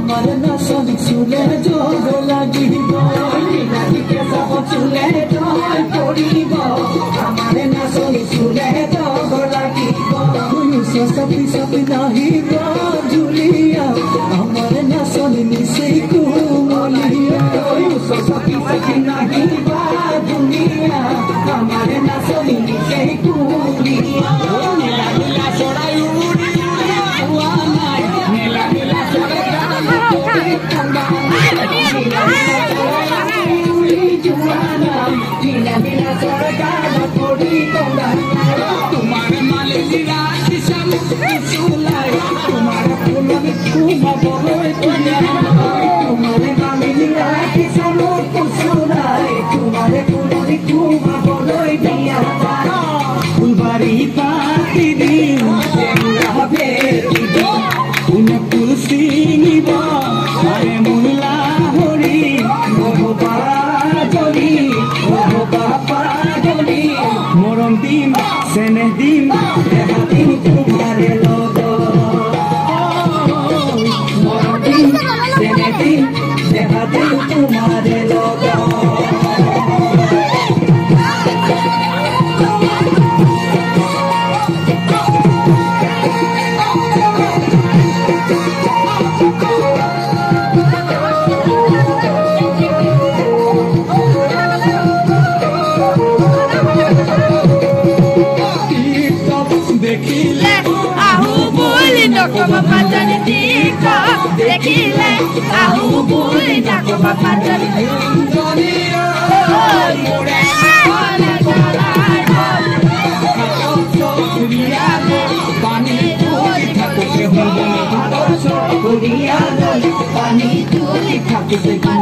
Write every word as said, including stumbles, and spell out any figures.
আমার না সলিক চুলে যোগ লাগিব বিলাতি কেঁচা চুলে জল পড়িব আমার না সলিক চুলে যোগ লাগিব সপি সপি নাহিব জুলিয়া আমার না সলি নিশই কুমলিয়া সপি সপি নাহিব জুলিয়া আমার না সলি নিশই কুমলিয়া নীলা নীলা চড়াই উড়ি নাই নীলা নীলা চড়াই নীলা নীলা চড়াই পড়ি তোমার মালিক চুলাই তোমার ফুলন তোমার বড়ই তোমার মামিলা কিসানো কুসুলাই তোমার ফুলন তোমার বড়ই দিয়া ফুলবাড়ি পাতি দিন হবে ফুল ফুল সিনিব আরে মুলা হরি বাবা জলি বাবা জলি মরণ দিন সেনে দিন দেখা দিন তোমারে লোক মরণ দিন সেনে দিন দেখা দিন তোমারে লোক Como patani tika, dekile, ahu buli na como patani tika. Mure, ole jalai bol. Kuriyago, pani tuli thakute hunde. Kuriyago, pani tuli thakute hunde.